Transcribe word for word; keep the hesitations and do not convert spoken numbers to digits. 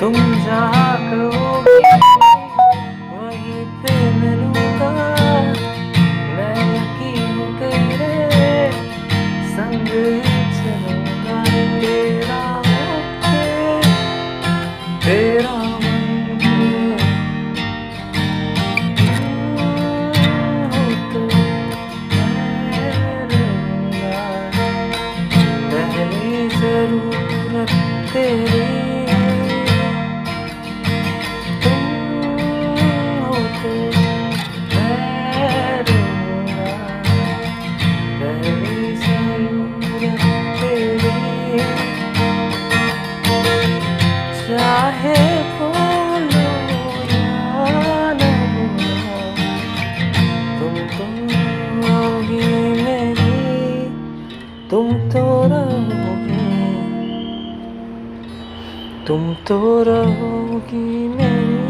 तुम जहाँ कहोगे वहीं पे मिलूंगा। मैं यकीन हूँ तेरे संग ही चलूंगा। तेरा होके तेरा बनके हो तो मैं रहूंगा। पहली जरूरत तेरी चाहे बोलो या न बोलो, तुम तो रहोगी मेरी, तुम तो रहोगी, तुम तो रहोगी मेरी।